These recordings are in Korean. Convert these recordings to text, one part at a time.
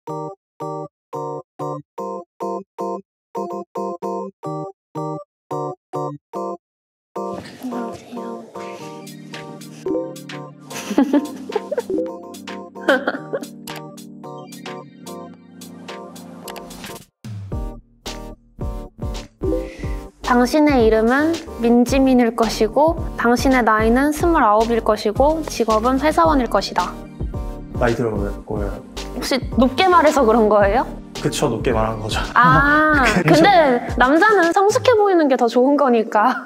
안녕하세요. 당신의 이름은 민지민일 것이고 당신의 나이는 29일 것이고 직업은 회사원일 것이다. 나이 들어보면 혹시 높게 말해서 그런 거예요? 그쵸, 높게 말한 거죠. 아, 근데 남자는 성숙해 보이는 게 더 좋은 거니까.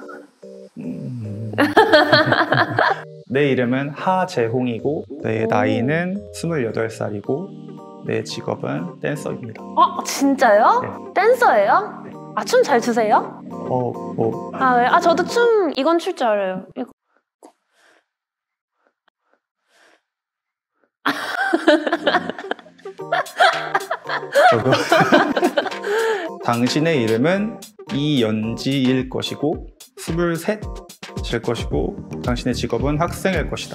내 이름은 하재홍이고 내 나이는 28살이고 내 직업은 댄서입니다. 진짜요? 네. 댄서예요? 아, 춤 잘 추세요? 뭐 네. 저도 춤 이건 출 줄 알아요. 이거. 저도 당신의 이름은 이연지일 것이고 23일 것이고 당신의 직업은 학생일 것이다.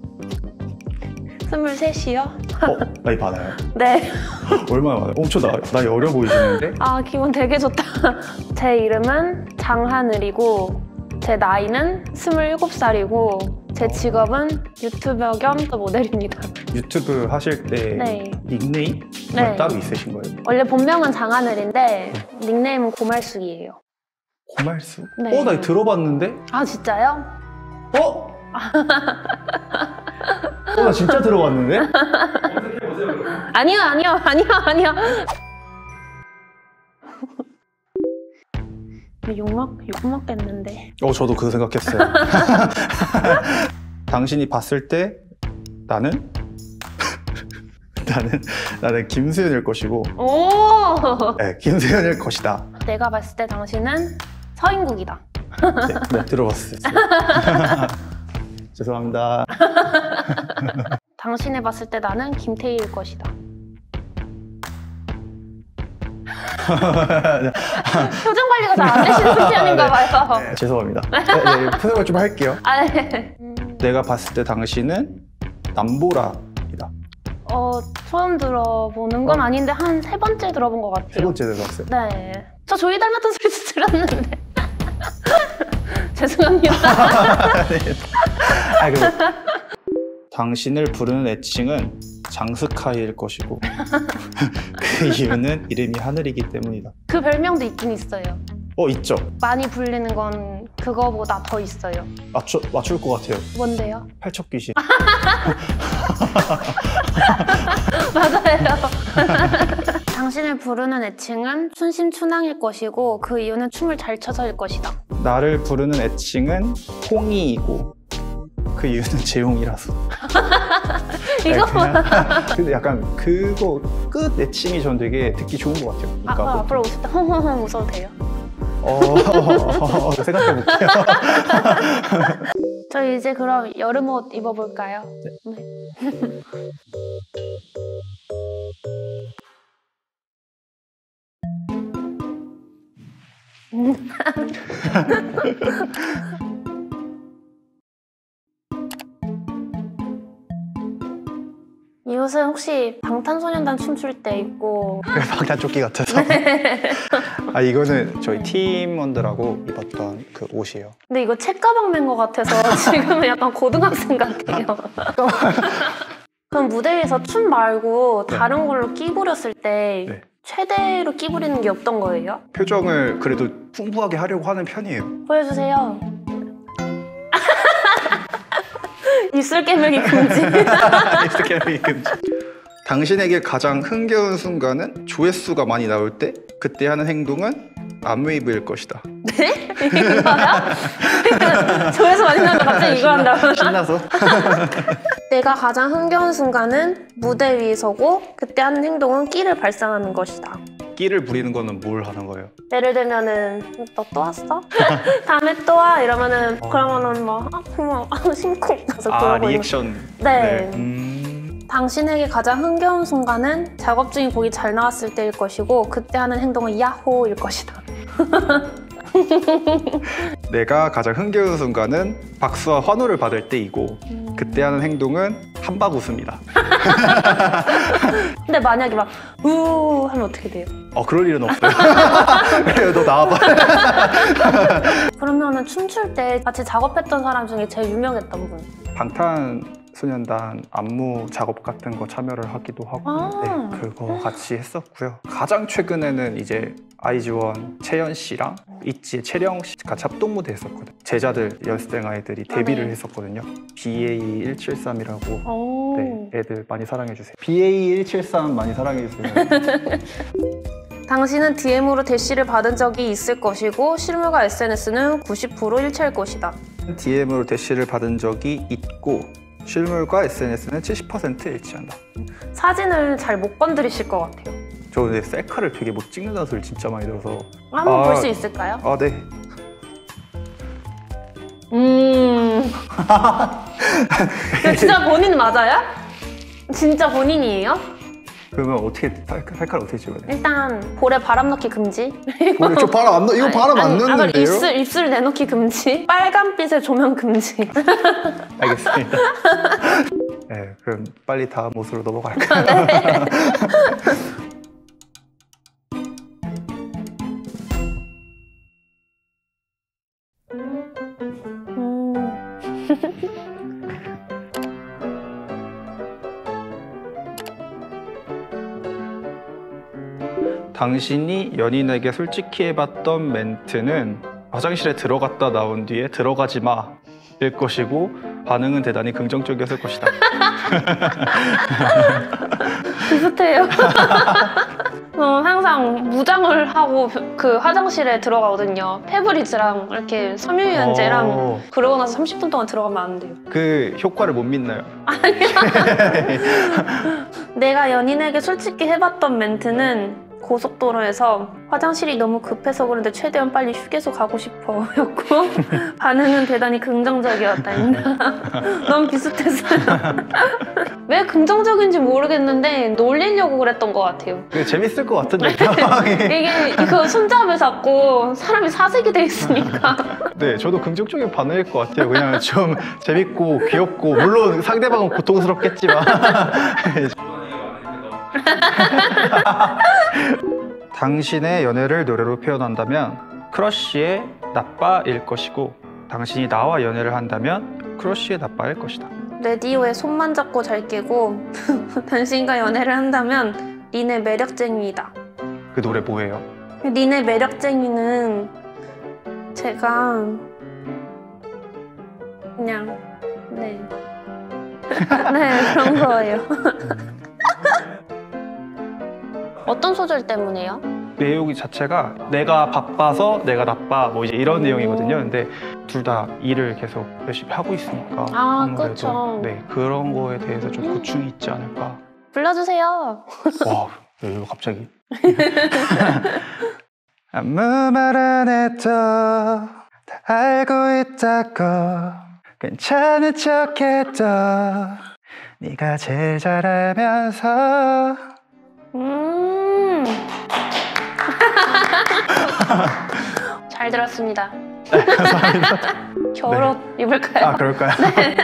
23이요? 나이 많아요? 네. 얼마나 많아요? 엄청 나이 어려 보이시는데? 아, 기분 되게 좋다. 제 이름은 장하늘이고 제 나이는 27살이고 제 직업은 유튜버 겸 모델입니다. 유튜브 하실 때 네. 닉네임? 네. 따로 있으신 거예요? 원래 본명은 장하늘인데 닉네임은 고말숙이에요. 고말숙? 네. 나 이거 들어봤는데? 아, 진짜요? 나 진짜 들어봤는데? 아니요. 욕 먹겠는데. 저도 그 생각했어요. 당신이 봤을 때 나는 김수현일 것이고 오! 네, 김수현일 것이다. 내가 봤을 때 당신은 서인국이다. 네, 들어봤어요. 죄송합니다. 당신이 봤을 때 나는 김태희일 것이다. 표정 관리가 잘 안 되시는 편인가 봐요. 네, 죄송합니다. 표정을 좀 할게요. 네. 내가 봤을 때 당신은 남보라이다. 처음 들어보는 건 아닌데 한 3번째 들어본 것 같아요. 3번째 들어봤어요? 네. 저 조이 닮았던 소리도 들었는데. 죄송합니다. 당신을 부르는 애칭은 장스카이일 것이고 그 이유는 이름이 하늘이기 때문이다. 그 별명도 있긴 있어요. 있죠? 많이 불리는 건 그거보다 더 있어요. 맞출 것 같아요. 뭔데요? 팔척귀신. 맞아요. 당신을 부르는 애칭은 춘심춘왕일 것이고 그 이유는 춤을 잘 춰서일 것이다. 나를 부르는 애칭은 홍이이고 그 이유는 재홍이라서. 이거 근데 약간 그거 끝 애칭이 전 되게 듣기 좋은 것 같아요. 그러니까 앞으로 오실 때 흥흥흥 웃어도 돼요? 생각해볼게요. 저 이제 그럼 여름옷 입어볼까요? 네. 이 옷은 혹시 방탄소년단 춤출 때 입고 방탄조끼 같아서. 이거는 저희 팀원들하고 입었던 그 옷이에요. 근데 이거 책가방 맨 것 같아서 지금은 약간 고등학생 같아요. 그럼 무대 위에서 춤 말고 다른 걸로 끼 부렸을 때 최대로 끼 부리는 게 없던 거예요? 표정을 그래도 풍부하게 하려고 하는 편이에요. 보여주세요. 입술 깨물기 금지. 입술 깨물기 금지. 당신에게 가장 흥겨운 순간은 조회수가 많이 나올 때 그때 하는 행동은 암웨이브일 것이다. 네? 이거야? 조회수 많이 나는데 갑자기 이거 한다고? 신나서? 내가 가장 흥겨운 순간은 무대 위에 서고 그때 하는 행동은 끼를 발산하는 것이다. 끼를 부리는 거는 뭘 하는 거예요? 예를 들면은 너 또 왔어? 다음에 또 와? 이러면은 그러면은 뭐 고마워 심쿵 가서 그러고 리액션. 네. 당신에게 가장 흥겨운 순간은 작업 중인 곡이 잘 나왔을 때일 것이고 그때 하는 행동은 야호일 것이다. 내가 가장 흥겨운 순간은 박수와 환호를 받을 때이고 그때 하는 행동은 한박 웃습니다. 근데 만약에 막 우 하면 어떻게 돼요? 그럴 일은 없어요. 그래요, 너 나와봐. 그러면은 춤출 때 같이 작업했던 사람 중에 제일 유명했던 분? 방탄소년단 안무 작업 같은 거 참여를 하기도 하고 네, 그거 같이 했었고요. 가장 최근에는 이제 아이즈원 채연 씨랑 있지의 채령 씨가 같이 합동 무대 했었거든요. 제자들 연습생 아이들이 데뷔를 했었거든요. BA173이라고 네, 애들 많이 사랑해주세요. BA173 많이 사랑해주세요. 당신은 DM으로 대시를 받은 적이 있을 것이고 실물과 SNS는 90% 일치할 것이다. DM으로 대시를 받은 적이 있고 실물과 SNS는 70% 일치한다. 사진을 잘 못 건드리실 것 같아요. 저 근데 셀카를 되게 못 찍는다는 소리 진짜 많이 들어서 한번 볼 수 있을까요? 네. 진짜 본인 맞아요? 진짜 본인이에요? 그러면 어떻게 셀카를 어떻게 찍어야 돼요? 일단 볼에 바람 넣기 금지. 저 바람 안 넣. 이거 바람 안 넣는데요? 입술 내놓기 금지. 빨간빛의 조명 금지. 알겠습니다. 네, 그럼 빨리 다음 옷으로 넘어갈까요? 네. 당신이 연인에게 솔직히 해봤던 멘트는 화장실에 들어갔다 나온 뒤에 들어가지 마 일 것이고 반응은 대단히 긍정적이었을 것이다. 비슷해요. 항상 무장을 하고 그 화장실에 들어가거든요. 페브리즈랑 이렇게 섬유유연제랑 그러고 나서 30분 동안 들어가면 안 돼요. 그 효과를 못 믿나요? 아니요. 내가 연인에게 솔직히 해봤던 멘트는 고속도로에서 화장실이 너무 급해서 그런데 최대한 빨리 휴게소 가고 싶어 였고 반응은 대단히 긍정적이었다. 너무 비슷했어요. 왜 긍정적인지 모르겠는데 놀리려고 그랬던 것 같아요. 재밌을 것 같은데. 이게 이거 손잡이 잡고 사람이 사색이 돼 있으니까. 네, 저도 긍정적인 반응일 것 같아요. 그냥 좀 재밌고 귀엽고 물론 상대방은 고통스럽겠지만 당신의 연애를 노래로 표현한다면 크러쉬의 나빠일 것이고 당신이 나와 연애를 한다면 크러쉬의 나빠일 것이다. 레디오의 손만 잡고 잘 깨고 당신과 연애를 한다면 린의 매력쟁이이다. 그 노래 뭐예요? 린의 매력쟁이는 제가 그냥 네 그런 거예요. 어떤 소절 때문에요? 내용 자체가 내가 바빠서 내가 나빠 뭐 이제 이런 내용이거든요. 근데 둘 다 일을 계속 열심히 하고 있으니까 아무래도 그쵸. 네, 그런 거에 대해서 좀 고충이 있지 않을까. 불러주세요. 와, 이거 갑자기. 아무 말 안 해도 다 알고 있다고 괜찮은 척해도 네가 제일 잘 알면서 잘 들었습니다. 네, 감사합니다. 겨울옷 네. 입을까요? 그럴까요? 네.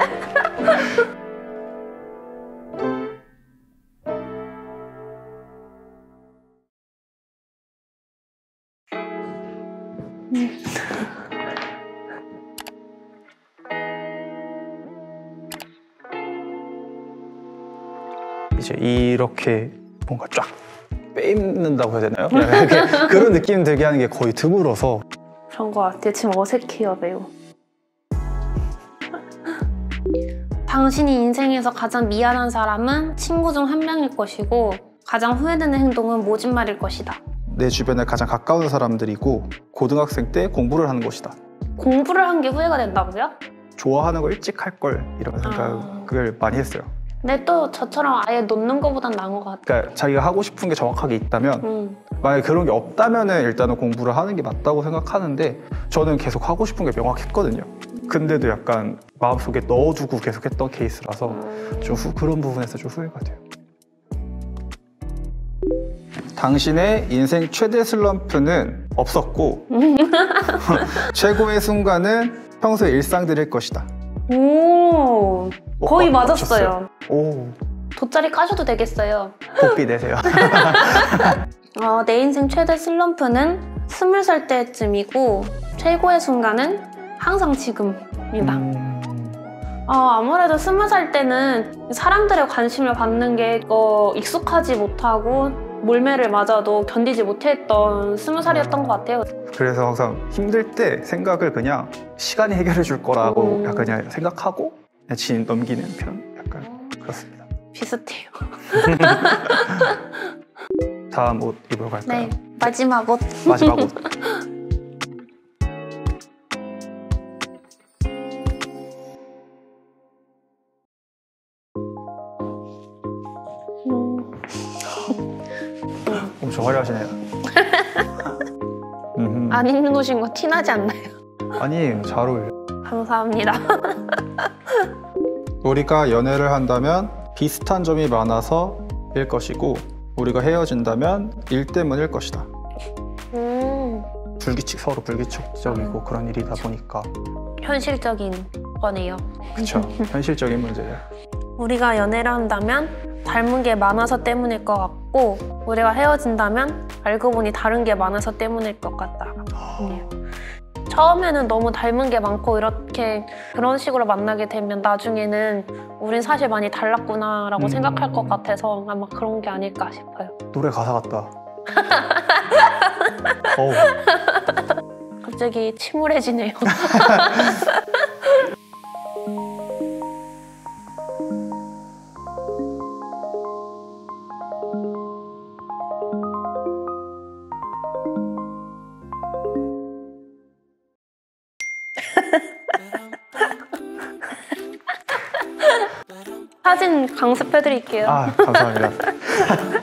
이제 이렇게 뭔가 쫙 빼입는다고 해야 되나요? 그런 느낌 들게 하는 게 거의 드물어서. 그런 것 같아요. 지금 어색해요, 매우. 당신이 인생에서 가장 미안한 사람은 친구 중 한 명일 것이고 가장 후회되는 행동은 모진 말일 것이다. 내 주변에 가장 가까운 사람들이고 고등학생 때 공부를 하는 것이다. 공부를 한 게 후회가 된다고요? 좋아하는 거 일찍 할 걸 이런 생각을 많이 했어요. 근데 또 저처럼 아예 놓는 것보단 나은 것 같아요. 그러니까 자기가 하고 싶은 게 정확하게 있다면 만약에 그런 게 없다면은 일단은 공부를 하는 게 맞다고 생각하는데 저는 계속 하고 싶은 게 명확했거든요. 근데도 약간 마음속에 넣어두고 계속 했던 케이스라서 좀 그런 부분에서 좀 후회가 돼요. 당신의 인생 최대 슬럼프는 없었고 최고의 순간은 평소의 일상들일 것이다. 오, 거의 맞췄어요? 맞았어요. 오, 돗자리 까셔도 되겠어요. 복비 되세요. 내 인생 최대 슬럼프는 20살 때쯤이고 최고의 순간은 항상 지금입니다. 아무래도 20살 때는 사람들의 관심을 받는 게 익숙하지 못하고 몰매를 맞아도 견디지 못했던 20살이었던 것 같아요. 그래서 항상 힘들 때 생각을 그냥 시간이 해결해 줄 거라고 약간 그냥 생각하고 그냥 진 넘기는 편. 약간 그렇습니다. 비슷해요. 다음 옷 입으러 갈까요? 네, 마지막 옷. 마지막 옷. 엄청 화려하시네요. 안 입는 옷인 거 티나지 않나요? 아니에요, 잘 어울려. 감사합니다. 우리가 연애를 한다면 비슷한 점이 많아서 일 것이고 우리가 헤어진다면 일 때문일 것이다. 서로 불규칙적이고 그런 일이다 보니까 현실적인 거네요. 그쵸. 현실적인 문제예요. 우리가 연애를 한다면 닮은 게 많아서 때문일 것 같고 우리가 헤어진다면 알고 보니 다른 게 많아서 때문일 것 같다. 처음에는 너무 닮은 게 많고 이렇게 그런 식으로 만나게 되면 나중에는 우린 사실 많이 달랐구나 라고 생각할 것 같아서 아마 그런 게 아닐까 싶어요. 노래 가사 같다. 어우. 갑자기 침울해지네요. 사진 강습해드릴게요. 감사합니다.